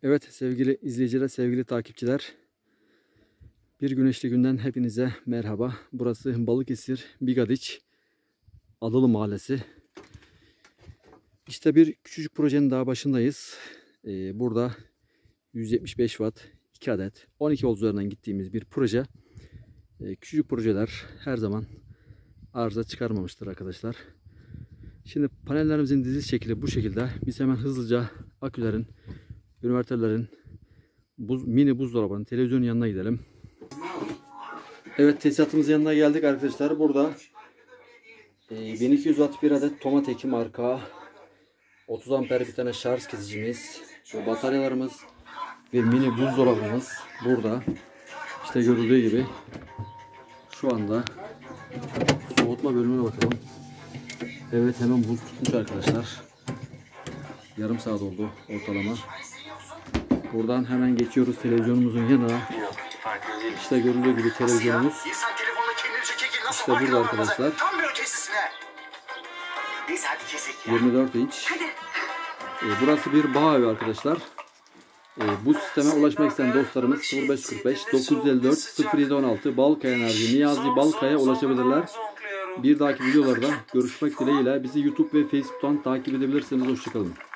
Evet sevgili izleyiciler, sevgili takipçiler. Bir güneşli günden hepinize merhaba. Burası Balıkesir Bigadiç Adalı Mahallesi. İşte bir küçücük projenin daha başındayız. Burada 175 watt 2 adet 12 volt üzerinden gittiğimiz bir proje. Küçücük projeler her zaman arıza çıkarmamıştır arkadaşlar. Şimdi panellerimizin diziz şekli bu şekilde. Biz hemen hızlıca akülerin, inverterlerin, mini buzdolabının, televizyonun yanına gidelim. Evet, tesisatımızın yanına geldik arkadaşlar. Burada 1200 watt bir adet Tomateki marka 30 amper bir tane şarj kesicimiz ve bataryalarımız ve mini buzdolabımız burada. İşte görüldüğü gibi şu anda soğutma bölümüne bakalım. Evet, hemen buz tutmuş arkadaşlar. Yarım saat oldu ortalama. Buradan hemen geçiyoruz televizyonumuzun yanına. İşte görüldüğü gibi televizyonumuz. İşte burada arkadaşlar. 24 inç. Burası bir bağ evi arkadaşlar. Bu sisteme ulaşmak isteyen dostlarımız 0545 954 0716 Balkaya Enerji Niyazi Balkaya ulaşabilirler. Bir dahaki videolarda görüşmek dileğiyle bizi YouTube ve Facebook'tan takip edebilirsiniz. Hoşçakalın.